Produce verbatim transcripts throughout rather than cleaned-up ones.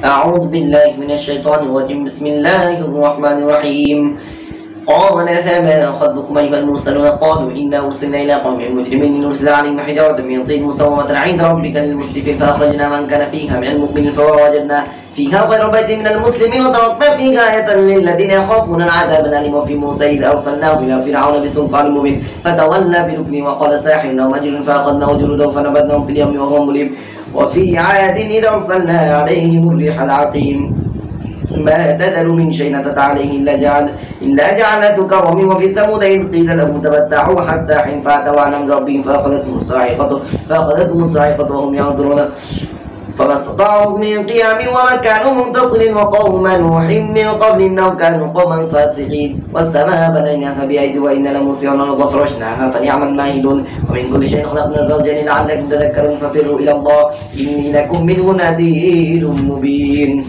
أعوذ بالله من الشيطان الرجيم. بسم الله الرحمن الرحيم. قال فما خطبكم أيها المرسلون؟ قالوا إنا أرسلنا إلى قوم مجرمين لنرسل عليهم حجارة من طين مسومة عند ربك للمسرفين فأخرجنا من كان فيها من المؤمنين فوجدنا فيها غير بيت من المسلمين وتركنا فيها آية للذين يخافون العذاب الأليم. وفي موسى إذ أرسلناه إلى فرعون بسلطان مبين فتولى بركنه وقال ساحر أو مجنون فأخذناه جنوده فنبذناهم في اليم وهو مليم. وفي عاد إذ أرسلنا عليهم الريح العقيم ما تذر من شيء أتت عليه إلا جعل إلا جعلته كرم. وفي ثمود إذ قيل لهم تمتعوا حتى حين فأتوا عن أمر ربهم فأخذتهم الصاعقة فأخذتهم الصاعقة وهم ينظرون فما استطاعوا من قيام وما كانوا منتصرين. وقوم نوح من قبل إنهم كانوا قوما فاسقين. والسماء بنيناها بأيدي وإنا لموسعون والأرض فرشناها فنعم الماهدون. ومن كل شيء خلقنا زوجين لعلكم تذكرون ففروا إلى الله إني لكم منه نذير مبين.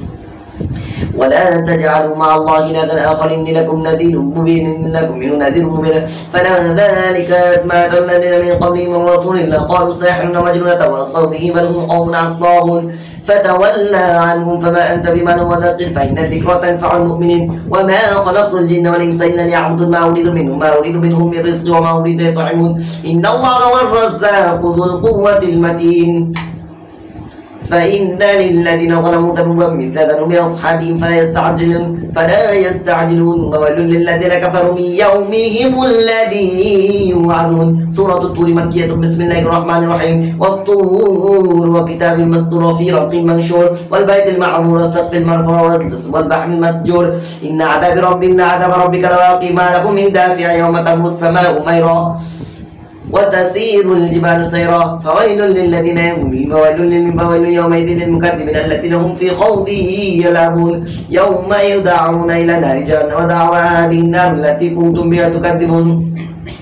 ولا تجعلوا مع الله إلها آخر إني لكم نذير مبين إني لكم منه نذير مبين. فلذلك أتبعت الذين من قبلهم من رسول الله قالوا ساحر ومجنون تواصوا به بل هم قوم عطاون فتولى عنهم فما أنت بمن وذكر فإن الذكرى تنفع المؤمنين. وما خلقت الجن والإنس إلا ليعبدون ما أريد منهم ما أريد منهم من رزق وما أريد يطعمون إن الله هو الرزاق ذو القوة المتين. فإن للذين ظلموا ذنوبا مثل ذنوب أصحابهم فلا يستعجلون فلا يستعجلون. وويل للذين كفروا من يومهم الذي يوعدون. سورة الطور مكية. بسم الله الرحمن الرحيم. والطور وكتاب مسطور في رق منشور والبيت المعمور والسقف المرفوع والبحر المسجور إن عذاب رب إن عذاب ربك لواقع ما له من دافع يوم تمر السماء ميرا وتسير الجبال سيرا. فويل للذين يؤمنون وويل يومئذ للمكذبين الذين هم في خوض يلعبون يوم يدعون إلى نار جهنم ودعوى هذه النار التي كنتم بها تكذبون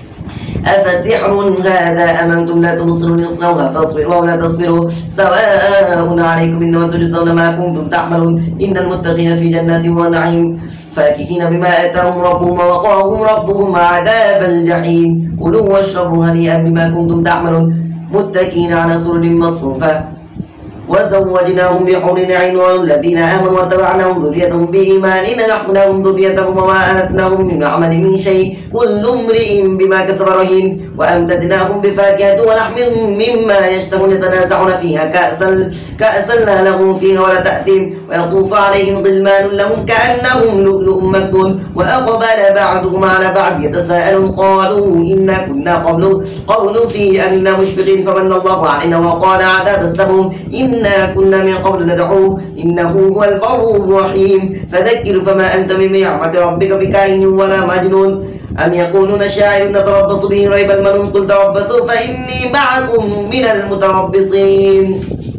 أفسحر هذا أم أنتم لا تبصرون يصلوها فاصبروا أو لا تصبروا سواء عليكم إنما تجزون ما كنتم تعملون إن المتقين في جنات ونعيم فاكهين بما آتاهم ربهم ووقاهم ربهم عذاب الجحيم. كلوا واشربوا هنيئا بما كنتم تعملون متكئين على سرر مصفوفة وزوجناهم بحور عين. والذين آمنوا واتبعناهم ذريتهم بإيمان نحن ذريتهم وما ألتناهم من عمل من شيء كل امرئ بما كسب رهين. وأمددناهم بفاكهة ولحم مما يشتهون يتنازعون فيها كأسا كأسا لا لغو فيها ولا تأثيم. ويطوف عليهم غلمان لهم كأنهم لؤلؤ مكنون. وأقبل بعضهم على بعض يتساءلون قالوا إنا كنا قبل قول في أهلنا مشفقين فمن الله علينا وقال عذاب السموم إنا كنا من قبل ندعوه إنه هو البر الرحيم. فذكر فما أنت بنعمة ربك بكاهن ولا مجنون. أم يقولون شاعر نتربص به ريب المنون قل تربصوا فإني معكم من المتربصين.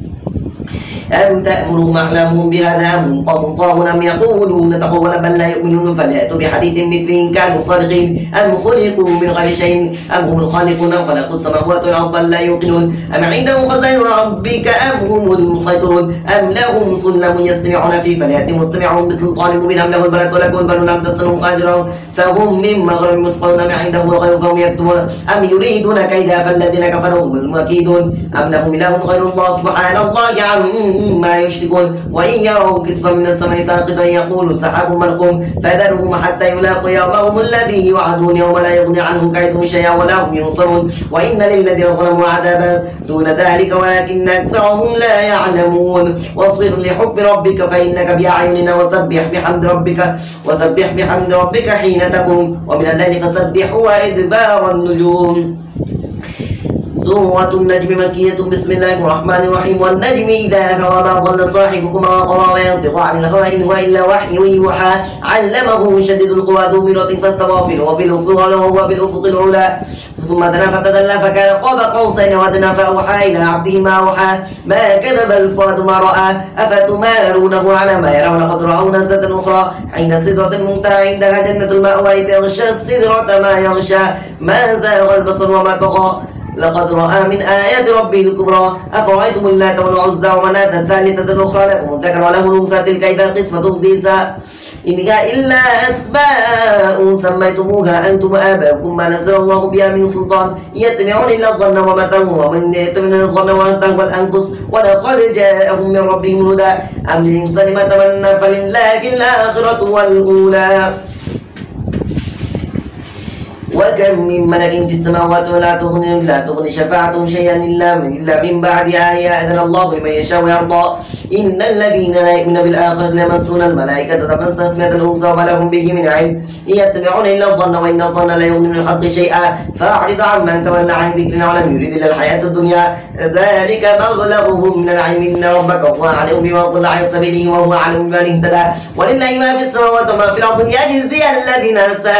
أم تأمرهم أحلامهم بهذا أم قوم طاغون أم يقولون تقول بل لا يؤمنون فليأتوا بحديث مثله إن كانوا صادقين. أم خلقوا من غير شيء أم هم الخالقون أم خلقوا السماوات والأرض بل لا يوقنون. أم عندهم خزائن ربك أم هم المسيطرون أم لهم سلم يستمعون فيه فليأتي مستمعهم بسلطان مبين أم له البنات ولكم البنون أم تسألهم قادرون فهم من مغرب مثقلون أم عندهم الغيب فهم يكتبون أم يريدون كيدا فالذين كفروا هم المكيدون. أم لهم إله غير الله سبحان الله عما ما يشركون. وإن يروا كسفا من السماء ساقطا يقولوا سحاب مرقوم فذرهم حتى يلاقوا يومهم الذي يوعدون يوم لا يغني عنهم كيدهم شيئا ولا هم ينصرون. وإن للذين ظلموا عذابا دون ذلك ولكن أكثرهم لا يعلمون. واصبر لحكم ربك فإنك بأعيننا وسبح بحمد ربك وسبح بحمد ربك حين تقوم ومن الليل فسبح وإدبار النجوم. سورة النجم مكية. بسم الله الرحمن الرحيم. والنجم إذا هوى ما ضل صاحبكما وغوى ما ينطق عن الهوى إن هو إلا وحي يوحى علمه شديد القوى ذو مرة فاستوى في وهو بالأفق العلى ثم دنا فتدلى فكان قاب قوسين وادنى فأوحى إلى عبده ما أوحى ما كذب الفؤاد ما رأى أفتمارونه على ما يرى ولقد رأوا نزلة أخرى عند سدرة المنتهى عندها جنة المأوى إذ يغشى السدرة ما يغشى ما زاغ البصر وما طغى لقد رأى من آيات ربه الكبرى. أفرأيتم اللات والعزى ومناة الثالثة الأخرى لكم الذكر وله الأنثى تلك إذا قسمة ضيزى إن هي إلا أسماء سميتموها أنتم وآباؤكم ما نزل الله بها من سلطان يتبعون إلا الظن وما تهوى ومن يتبع الظن وما تهوى الأنفس ولقد جاءهم من ربهم الهدى أم للإنسان ما تمنى فلله الآخرة والأولى وكم من ملك في السماوات ولا تغني لا تغني شفاعتهم شيئا إلا من إلا من بعد أن يأذن الله لمن يشاء ويرضى إن الذين لا يؤمنون بالآخرة ليمسون الملائكة تبن تسمية الأنثى وما لهم به من علم إن يتبعون إلا الظن وإن الظن لا يغني من الحق شيئا فأعرض عمن تولى عن ذكرنا ولم يريد إلا الحياة الدنيا ذلك مبلغهم من العلم إن ربك هو أعلم بما ضل عن سبيله وهو أعلم بمن اهتدى ولله ما في السماوات وما في الأرض يجزي الذين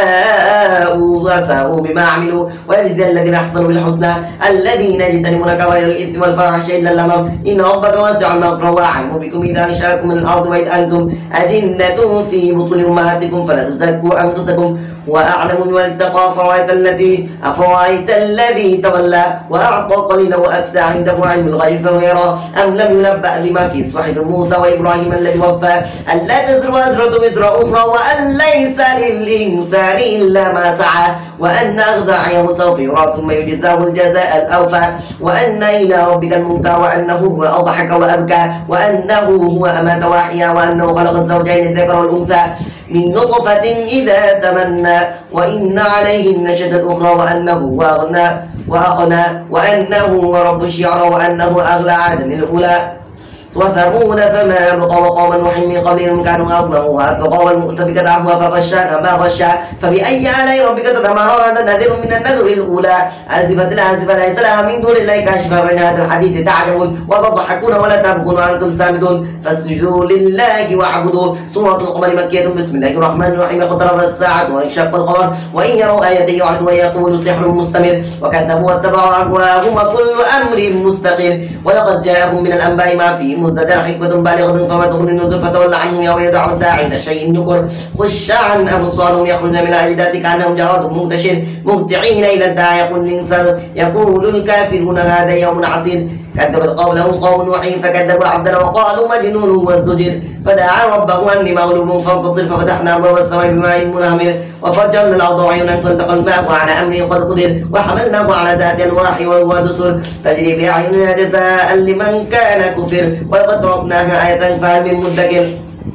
ساءوا ساءوا بما عملوا ويجزي الذين أحسنوا بالحسنى الذين يجتنبون كبائر الإثم والفواحش إلا اللمم إن ربك واسع المغفرة وأعلم بكم إذا أنشأكم من الأرض وإذ أنتم أجنة في بطون أمهاتكم فلا تزكوا أنفسكم وأعلم بمن اتقى أفرأيت الذي أفرأيت الذي تولى وأعطى قليلا وأكثر عنده علم الغيب فهو يرى أم لم ينبأ بما في صحف موسى وإبراهيم الذي وفى ألا تزر وازرة وزر أخرى وأن ليس للإنسان إلا ما سعى وأن أغزى سوف يرى ثم يجزاه الجزاء الأوفى وأن إلى ربك المنتهى وأنه هو أضحك وأبكى وأنه هو أمات وأحيا وأنه خلق الزوجين الذكر والأنثى من نطفة إذا تمنى وإن عليه النشأة الأخرى وأنه هو أغنى وأغنى وأنه هو رب الشعرى وأنه أغلى عاد من الأولى وثمود فما أبقى وقوم نوح من قبلهم كانوا أظلموا وأتقوا والمؤتفكة أهوى فغشاها ما غشا فبأي آلاء ربك تتمارى هذا نذير من النذر الأولى أزفت الآزفة ليس لها من دون الله كاشفة بين هذا الحديث تعجبون وتضحكون ولا تبكون وأنتم سامدون فاسجدوا لله واعبدوا سورة القمر مكية بسم الله الرحمن الرحيم اقترب الساعة وانشق القمر وإن يروا آية يعرضوا ويقولوا سحر مستمر وكذبوا واتبعوا أهواءهم وكل أمر مستقر ولقد جاءهم من الأنباء ما فيه مزدجر حكمة بالغة فما تغني النذر فتولى عنهم يوم يدعو الداعي إلى شيء نكر خش عن أبصارهم يخرجون من الأجداث كأنهم جراد منتشر مهطعين إلى الداعي يقول الإنسان يقول الكافرون هذا يوم عسير كذبت قولهم قوم نوح فكذبوا عبدنا وقالوا مجنون وازدجر فدعا ربه أني مغلوب فانتصر ففتحنا أبواب السماء بماء منهمر وفجرنا الأرض عيونا فالتقى الماء وعلى أمر قد قدر وحملناه على ذات ألواح وهو دسر تجري بأعيننا جزاء لمن كان كفر ولقد تركناها آية فهل من مدكر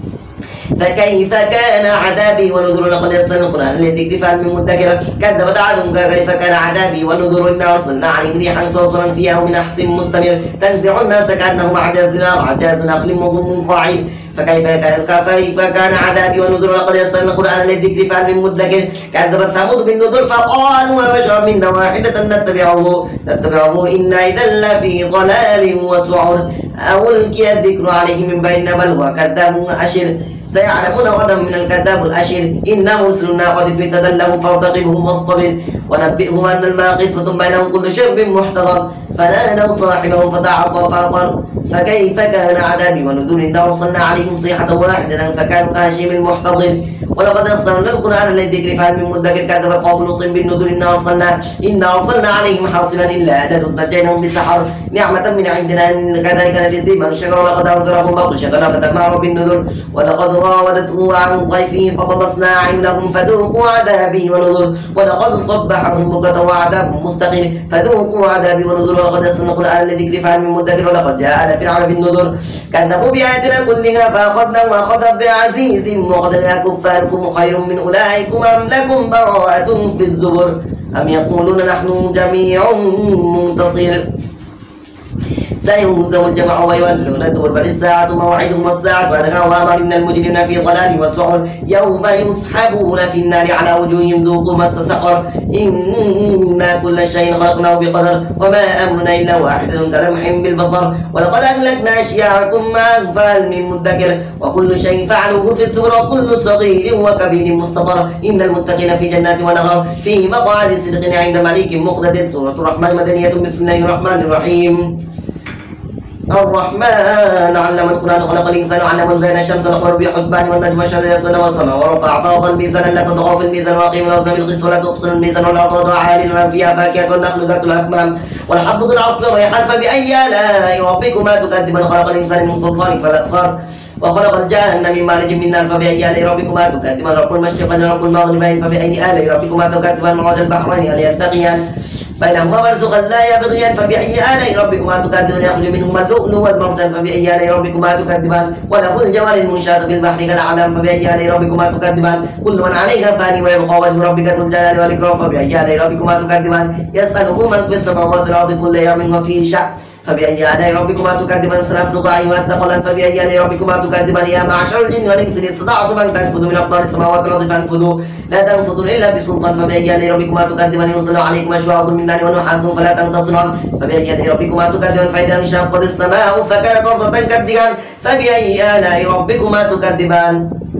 فكيف كان عذابي ونذر لقد يسرنا القرآن للذكر فهل من مدكر كذبت عاد كيف كان عذابي ونذر إنا أرسلنا عليهم ريحا صرصرا فيها من نحس مستمر تنزع الناس كأنهم أعجاز أعجاز نخل منقعر فكيف كان كيف كان عذابي ونذر لقد يسرنا القرآن للذكر فهل من مدكر كذبت ثمود بالنذر فقالوا وبشر منا واحدة نتبعه نتبعه إنا إذا لفي ضلال وسعر أو ألقي الذكر عليه من بيننا بل هو كذاب أشر سيعلمون غدا من الكذاب الأشر إنا مرسل الناقة فتنة لهم فارتقبهم واصطبر ونبئهم أن الماء قسمة بينهم كل شرب محتضر فنادوا صاحبهم فتعاطى فعقر فكيف كان عذابي ونذر إنا أرسلنا عليهم صيحة واحدة فكانوا كهشيم المحتضر ولقد يسرنا القرآن للذكر فهل من مدكر كذب قوم لوط بالنذر إنا أرسلنا إنا أرسلنا عليهم حاصبا إلا آدة نجيناهم بسحر نعمة من عندنا إن كذلك نجزي من شكر ولقد أنذرهم بطشتنا فتماروا بالنذر ولقد راودته عن ضيفه فطمسنا أعينهم فذوقوا عذابي ونذر ولقد صبحهم بكرة وعذاب مستقيم فذوقوا عذابي ونذر ولقد يسرنا القرآن للذكر فهل من مدكر ولقد جاء آل فرعون بالنذر كذبوا بآياتنا كلها فأخذناهم أخذا بعزيز مقتدر كفاركم خير من أولئكم أم لكم براءة في الزبر أم يقولون نحن جميع منتصر سيهزم الجمع ويولون الدبر بل الساعة موعدهم الساعة وأدهى وأمر إن المجرمين في ضلال وسعر يوم يسحبون في النار على وجوههم ذوقوا مس سقر إنا كل شيء خلقناه بقدر وما أمرنا إلا واحدة كلمح بالبصر ولقد أهلكنا أشياعكم ما أغفال من مدكر وكل شيء فعلوه في الزبر وكل صغير وكبير مستطر إن المتقين في جنات ونهر في مقعد صدق عند مليك مقتدر سورة الرحمن مدنية بسم الله الرحمن الرحيم الرحمن علم القرآن خلق الإنسان علم بين الشمس والقمر بحسبان والنجم والشمس يسرون والسماء ورفع فوق الميزان لا تطغوا في الميزان وأقيموا الوزن بالقسط ولا تخسروا الميزان والأرض وضع عالٍ فيها فاكهة والنخل ذات الأكمام والحب ذو العصف والريحان فبأي آلاء ربكما تكذبان خلق الإنسان من صلصال فالأخضر وخلق الجن من مارج من نار فبأي آلاء ربكما تكذبان رب المشرقين رب المغربين فبأي آلاء ربكما تكذبان مرج البحرين هل يلتقيان بينهما برزخا لا يبغيان فبأي آلاء ربكما تكذبان يخرج منهما اللؤلؤ والمرجان فبأي آلاء ربكما تكذبان وله الجوار المنشآت في البحر كالأعلام فبأي آلاء ربكما تكذبان كل من عليها فان ويبقى وجه ربك ذو الجلال والإكرام فبأي آلاء ربكما تكذبان يسأله من في السماوات والأرض كل يوم وفيه شأن فبأي آلاء ربكما تكذبان سنفرغ أيها الثقلان فبأي آلاء ربكما تكذبان يا معشر الجن والإنس إن استطعتم أن تنفذوا من أقطار السماوات والأرض فانفذوا لا تنفذون إلا بسلطان فبأي آلاء ربكما تكذبان يرسل عليكم أشواظ من نار ونحاس فلا تنتصران فبأي آلاء ربكما تكذبان فإذا انشقت السماء فكانت أرضا كالدهان فبأي آلاء ربكما تكذبان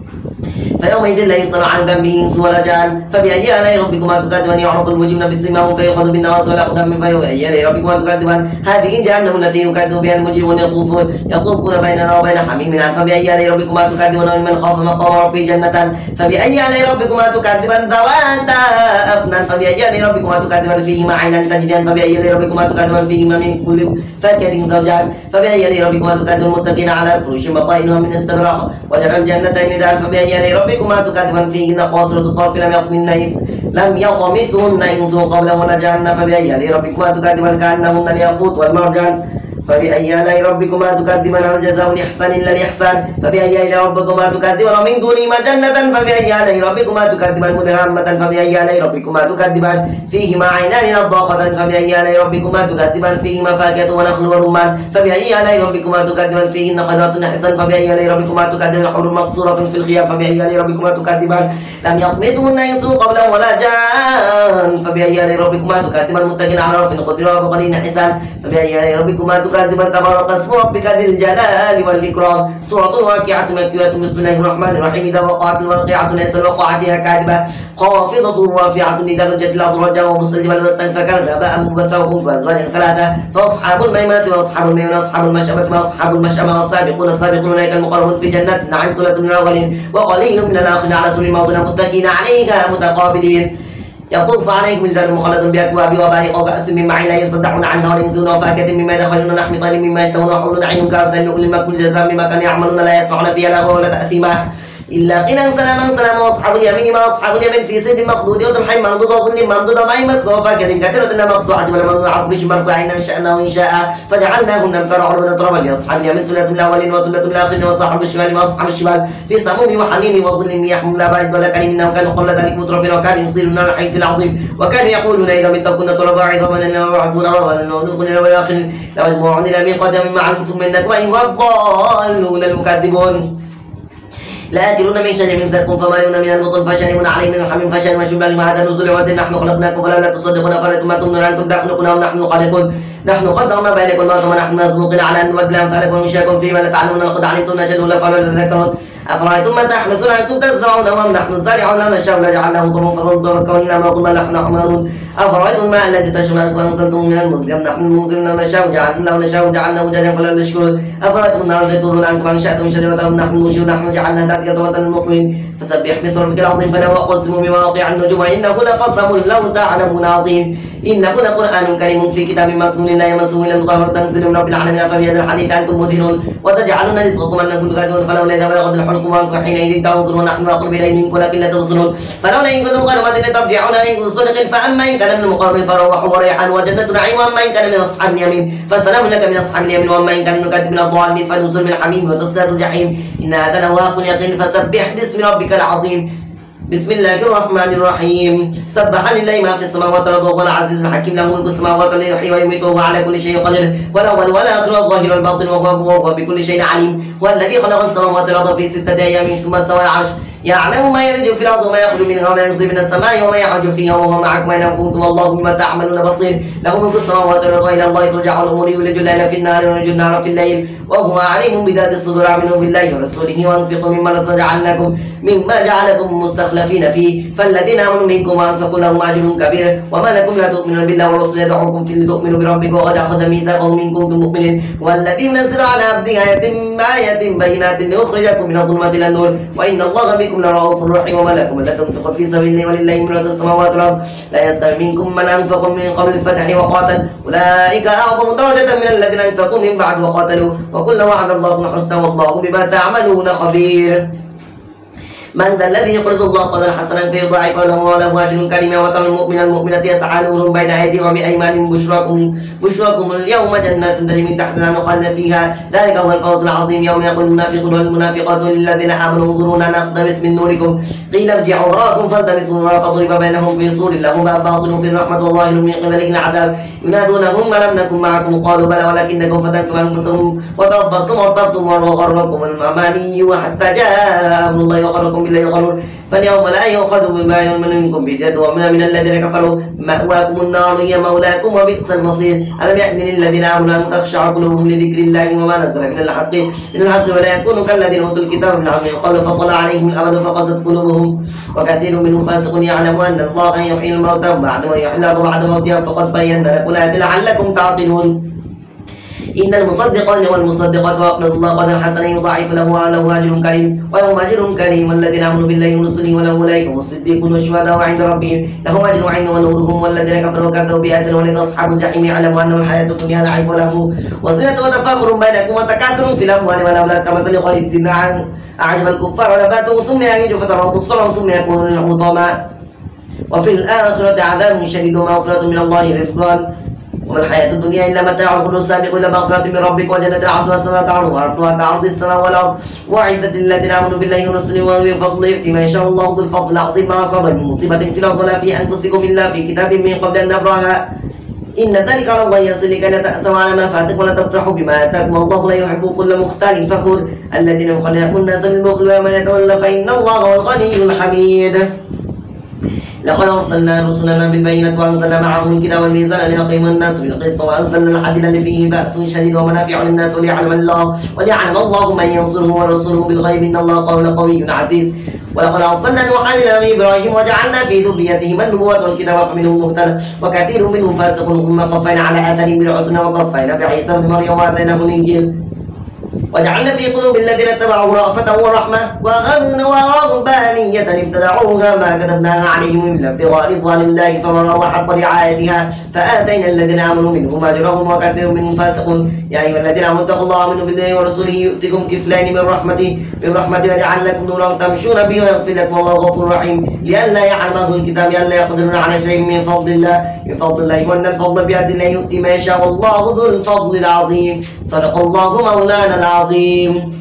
فيومئذ لا يسأل عن ذنبه إنس ولا جان فبأي آلاء ربكما تكذبان يعرف المجرمون بسيماهم فيؤخذ بالنواصي والأقدام فبأي آلاء ربكما تكذبان هذه جهنم التي يكذب بها المجرمون يطوفون يطوفون بيننا وبين حميم عن فبأي آلاء ربكما تكذبان ومن خاف مقام ربه جنتان فبأي آلاء ربكما تكذبان ذواتا أفنان فبأي آلاء ربكما تكذبان فيهما عينان تجريان فبأي آلاء ربكما تكذبان فيهما من كل فاكهة زوجان فبأي آلاء ربكما تكذبان المتقين على فرش بطائنها من استبرق وجعل الجنتين دان فبأي آلاء ربكما تكذبان فيهن قاصرة الطرف لم يطمثن لم يطمثهن إنس قبلهن ولا جان فبأي آلاء ربكما تكذبان كأنهن الياقوت والمرجان فبأي آلاء ربكما تكذبان هل جزاء الإحسان إلا الإحسان فبأي آلاء ربكما تكذبان ومن دونهما جنة فبأي آلاء ربكما تكذبان مدهامة فبأي آلاء ربكما تكذبان فيهما عينان نضاختان فبأي آلاء ربكما تكذبان فيهما فاكهة ونخل ورمان فبأي آلاء ربكما تكذبان فيهن خيرات حسان فبأي آلاء ربكما تكذبان حور مقصورة في الخيام فبأي آلاء ربكما تكذبان لم يطمثهن إنس قبلهم ولا جان فبأي آلاء ربكما تكذبان متكئين على رف قدر وبقلين حسان فبأي آلاء ربكما تكذبان تبارك اسم ربك ذي الجلال والإكرام سورة واقعة مكية بسم الله الرحمن الرحيم إذا وقعت الواقعة ليس لوقعتها كاذبة خافضة رافعة إذا رجت الأرض رجا وبست الجبال بسا فكانت هباء منبثا وهم بأزواج ثلاثة فأصحاب الميمنة وأصحاب الميمنة وأصحاب المشأمة وأصحاب المشأمة والسابقون السابقون أولئك المقربون في جنات نعم ثلة من الأولين وقليل من الآخرين على سرر موضوع متكئين عليها متقابلين يطوف عليهم ولدان مخلد بأكواب وأباريق وكأس من معين لا يصدعون عنها ولا ينزلون وفاكهة مما يدخلون لحم طير مما يشتهون وحور عين كامثال اللؤلؤ المكنون جزاء بما كانوا يعملون لا يسمعون فيها لغوا ولا تأثيما إلا قيلا سلاما سلاما وأصحاب اليمين ما أصحاب اليمين في سدر مخضود وطلح ممدود وظل ممدود وماء مسكوب وفاكهة كثيرة مقطوعة ولممنوعة فرش مرفوعين أنشأناه إنشاء فجعلناهن أبكارا عربا ترابا لأصحاب اليمين ثلة الأولين وثلة الآخرين وصاحب الشمال ما أصحاب الشمال في سموم وحميم وظل من يحمل لا بارد ولا كريم إنهم كانوا قبل ذلك مترفين وكانوا يصيرون على الحيث العظيم وكانوا يقولون إذا مت كنا ترابا عظاما لنا وبعثنا ولا نقول إلى الآخر لمجموعون إلى ميقات يوم معلوم ثم إنكم أيها الضالون المكذبون لآكلون من شجر من زقوم فمالون من البطن فشاربون عليه من الحميم فشاربون شرب لهم هذا النزول ود نحن خلقناكم فلولا تصدقون فرأيتم ما تمنون أنتم تخلقون ونحن خالقون نحن قدرنا بينكم الموت ونحن مسبوقين على أن نبدل أمثالكم ونشاكم فيما نتعلمون لقد علمتم نشهد ولا فعلوا تذكرون أفرأيتم ما تحمثون أنتم تزرعونه أم نحن الزارعون لو نشاء لجعلناه طرقا فظلتم فكوننا ما قلنا نحن عمارون أفرأيتم الماء الذي تشربون وأنزلتم من المزن أم نحن المنزلون لو نشاء جعلنا لو نشاء جعلناه جنة فلا نشكرون أفرأيتم النار التي تورون أنتم أنشأتم من شجرتها أم نحن المنشئون نحن جعلناها تذكرة للمؤمنين فسبح باسم ربك العظيم فلا أقسم بمواقع النجوم إنه لقسم لو تعلمون عظيم إنه لقرآن كريم في كتاب مكنون لا يمسه إلا المطهر تنزيل من رب العالمين فبهذا الحديث أنتم مدهنون وتجعلون رزقكم أنكم تكذبون فلولا إذا بلغت الحلقوم وأنتم حينئذ تنظرون ونحن أقرب إليه منكم ولكن لا تبصرون فلولا إن كنتم غير مدينة ترجعون إن صدق فأما إن كان من المقربين فروح وريحان وجنة نعيم وأما إن كان من أصحاب اليمين فسلام لك من أصحاب اليمين وأما إن كان من المكذبين الضالين فنزل من حميم وتصلية الجحيم إن هذا لواق يقين فسبح باسم ربك العظيم بسم الله الرحمن الرحيم سبح لله ما في السماوات والأرض وهو العزيز الحكيم له ملك السماوات والأرض يحيي ويميت وهو على كل شيء قدير والأول والآخر والظاهر والباطن وهو وهو بكل شيء عليم والذي خلق السماوات والأرض في ستة أيام ثم استوى على العرش يعلم ما يلج في الأرض وما يخرج منها وما ينزل من السماء وما يعرج فيها وهو معكم أينما كنتم والله بما تعملون بصير له ملك السماوات والأرض وإلى الله ترجع الأمور يولج الليل في النهار ويولج النهار في الليل وهو عليم بذات الصدور آمنوا بالله ورسوله وأنفقوا مما جعلناكم مما جعلكم مستخلفين فيه فالذين آمنوا منكم وأنفقوا لهم أجر كبير وما لكم لا تؤمنون بالله ورسوله يدعوكم في لتؤمنوا بربكم وقد أخذ ميثاقهم إن كنتم مؤمنين والذي ينزل على عبده آيات آيات بينات ليخرجكم من الظلمات إلى النور وإن الله بكم بكم لرؤوف رحيم وما لكم ألا تنفقوا في سبيل الله ولله ميراث السماوات والأرض لا يستوي منكم من أنفق من قبل الفتح وقاتل أولئك أعظم درجة من الذين أنفقوا من بعد وقاتلوا وكلا وعد الله الحسنى والله بما تعملون خبير. من ذا الذي يقرض الله قرضا حسنا فيضاعف له وله أجر كريم وترى المؤمن المؤمنة يسعى نورهم بين أيديهم بأيمانهم بشراكم بشراكم اليوم جنات تجري من تحتها الأنهار خالدين فيها ذلك هو الفوز العظيم. يوم يقول المنافقون والمنافقات للذين آمنوا انظرونا نقتبس من نوركم قيل ارجعوا وراءكم فالتمسوا نورا فضرب بينهم بسور له باب باطن فيه رحمة الله من قبله العذاب ينادونهم ألم نكن معكم قالوا بلى ولكنكم فتنتم أنفسكم وتربصتم وارتبتم وغركم الأماني حتى جاء أمر الله وغركم بالله الغرور فاليوم لا يؤخذ بما يؤمن منكم فدية ومن من الذين كفروا مأواكم النار هي مولاكم وبئس المصير. ألم يأن للذين آمنوا أن تخشع قلوبهم لذكر الله وما نزل من الحق من الحق ولا يكونوا كالذين أوتوا الكتاب من قبل فطل عليهم الأمد فقست قلوبهم وكثير منهم فاسقون يعلمون أن الله يحيي الموتى بعد ما يحيي الأرض بعد موتها فقد بينا لكم الآيات لعلكم تعقلون. إن المصدقين والمصدقات وأقرضوا الله قرضا حسنا يضاعف له وله أجر كريم ويوم أجر كريم الذين آمنوا بالله ورسله ولهم أولئك هم الصديقون والشهداء عند ربهم لهم أجر عند ونورهم والذين كفروا وكذبوا بآياتنا أولئك أصحاب الجحيم يعلموا أنه الحياة الدنيا لعب وله وزينة وتفاخر بينكم وتكاثر في الأموال والأولاد كمثل غيث أعجب الكفار نباته ثم يهيج فتراه مصفرا ثم يكون له طعما وفي الآخرة عذاب شديد ومغفرة من الله رضوان وما الحياة الدنيا إلا متاع الغرور السابق إلى مغفرة من ربك وجنة عرضها السماء كعرضها وأرضها كعرض السماء والأرض وأعدت للذين آمنوا بالله ورسله وذي الفضل يؤتي من يشاء الله ذو الفضل العظيم ما أصاب من مصيبة في الأرض ولا في أنفسكم إلا في كتاب من قبل أن نبرأها إن ذلك على الله يسير لكي لا تأسوا على ما فاتكم ولا تفرحوا بما آتاكم والله لا يحب كل مختال فخور الذين يخلقون الناس بالبخل ومن يتولى فإن الله هو الغني الحميد. لقد أرسلنا رسلنا بالبينات وأنزلنا معهم الكتاب والميزان ليقيم الناس بالقسط وأنزلنا الحديد اللي فيه بأس شديد ومنافع للناس وليعلم الله وليعلم الله من ينصره ورسوله بالغيب إن الله قول قوي عزيز. ولقد أرسلنا نوحا إلى إبراهيم وجعلنا في ذريتهما النبوة والكتاب فمنهم مهتد وكثير منهم فاسق ثم قفينا على آثارهم برسلنا وقفينا بعيسى بن مريم وآتيناه الإنجيل وجعلنا في قلوب الذين اتبعوا رأفة ورحمة وأمنا ورهبانية ابتدعوها ما كتبناها عليهم إلا ابتغاء رضوان الله فمن رأى حق رعايتها فآتينا الذين آمنوا منهم أجرهم وكثير منهم فاسقون. يا أيها الذين آمنوا اتقوا الله وآمنوا بالله ورسوله يؤتكم كفلين من رحمته من رحمته ويجعل لكم نورا تمشون به ويغفر لكم والله غفور رحيم. لئلا يعلم أهل الكتاب لئلا يقدرون على شيء من فضل الله من فضل الله وأن الفضل بيد الله يؤتي ما يشاء والله ذو الفضل العظيم. صدق الله مولانا العظيم.